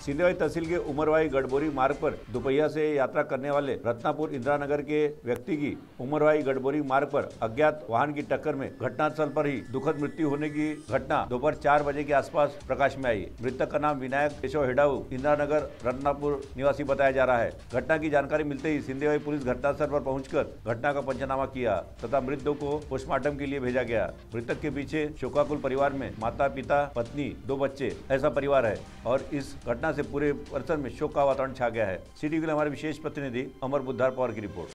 सिंदेवाही तहसील के उमरवाई गढ़बोरी मार्ग पर दोपहिया से यात्रा करने वाले रत्नापुर इंदिरानगर के व्यक्ति की उमरवाई गढ़बोरी मार्ग पर अज्ञात वाहन की टक्कर में घटनास्थल पर ही दुखद मृत्यु होने की घटना दोपहर 4 बजे के आसपास प्रकाश में आई। मृतक का नाम विनायक केशव हेडाऊ इंदिरानगर रत्नापुर निवासी बताया जा रहा है। घटना की जानकारी मिलते ही सिंदेवाही पुलिस घटनास्थल पर पहुंचकर घटना का पंचनामा किया तथा मृतदेह को पोस्टमार्टम के लिए भेजा गया। मृतक के पीछे शोकाकुल परिवार में माता, पिता, पत्नी, 2 बच्चे ऐसा परिवार है और इस घटना से पूरे परिसर में शोक का वातावरण छा गया है। सिटी के लिए हमारे विशेष प्रतिनिधि अमर बुद्धार पवार की रिपोर्ट।